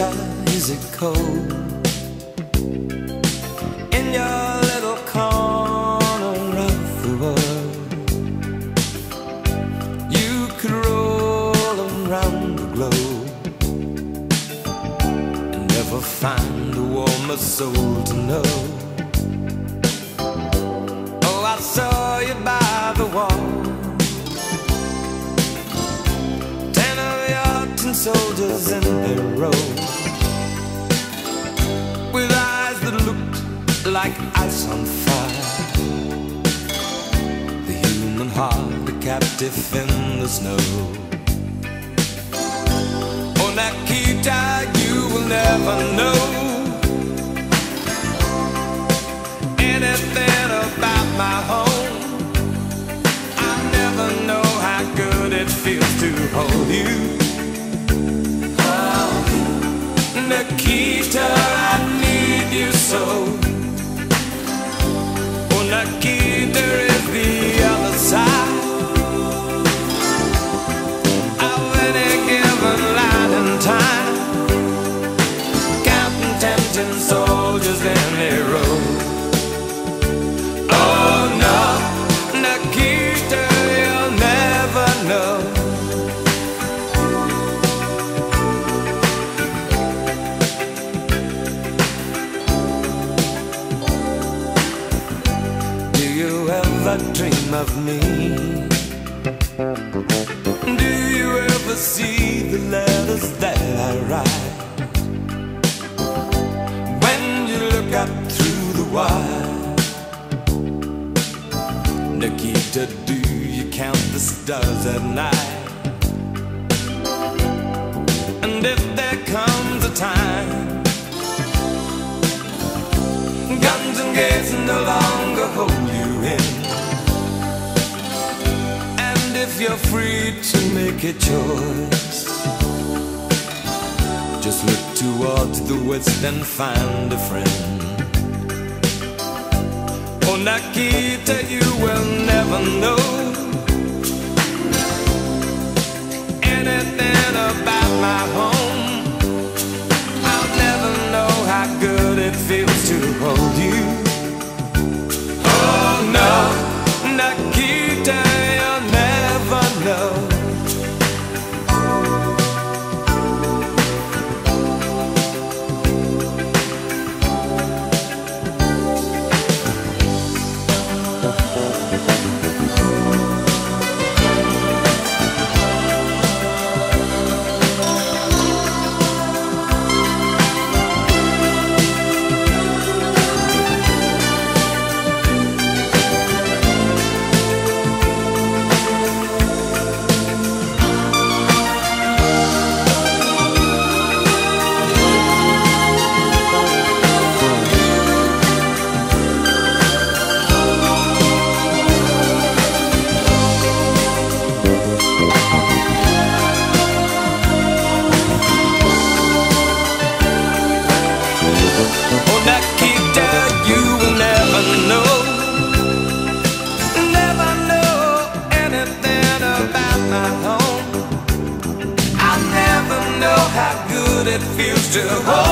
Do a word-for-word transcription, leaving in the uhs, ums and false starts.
Nikita, is it cold in your little corner of the world? You could roll around the globe and never find a warmer soul to know. Oh, I saw you by the wall, ten of your tin soldiers in a row, with eyes that looked like ice on fire. The human heart, a captive in the snow. Oh, Nikita, you will never know anything about my home. I never know how good it feels to hold you. Oh, Nikita, I need you so. Oh, Nikita is the other side of any given light and time, counting ten tin soldiers in a row. Oh no, Nikita, you'll never know. Do you ever dream of me? Do you ever see the letters that I write? When you look up through the wire, Nikita, do you count the stars at night? And if there comes a time guns and gates no longer hold you in, and if you're free to make a choice, just look towards the west and find a friend. Oh, Nikita, you will never know anything about my home. I'll never know how good it feels to hold you. Oh no, Nikita, you'll never know. It feels to hold